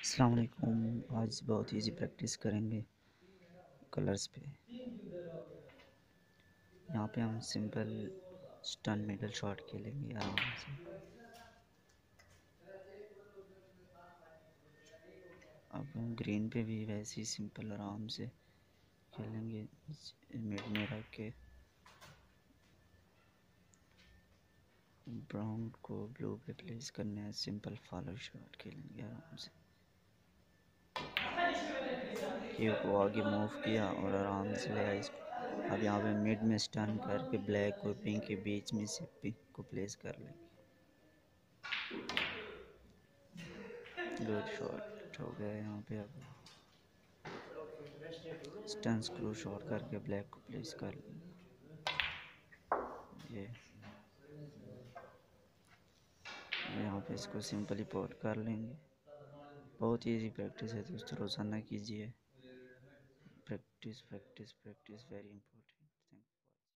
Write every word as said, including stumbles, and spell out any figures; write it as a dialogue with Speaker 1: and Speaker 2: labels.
Speaker 1: अस्सलाम वालेकुम। आज बहुत इजी प्रैक्टिस करेंगे कलर्स पे। यहाँ पे हम सिंपल स्टन मिडल शॉट खेलेंगे आराम से। अब हम ग्रीन पे भी वैसे ही सिंपल आराम से खेलेंगे, मिड में रख के ब्राउन को ब्लू पे प्लेस करना है। सिंपल फॉलो शॉट खेलेंगे आराम से। क्यू को आगे मूव किया और आराम से ले आया इसको। अब यहाँ पे मिड में स्टन करके ब्लैक और पिंक के बीच में से पिंक को प्लेस कर लेंगे। गुड शॉट हो गया यहाँ पे। अब स्टन स्क्रू शॉट करके ब्लैक को प्लेस कर लेंगे। ये यहाँ पे इसको सिंपली पोट कर लेंगे। बहुत इजी प्रैक्टिस है दोस्तों, रोज़ाना कीजिए। Practice practice practice very important.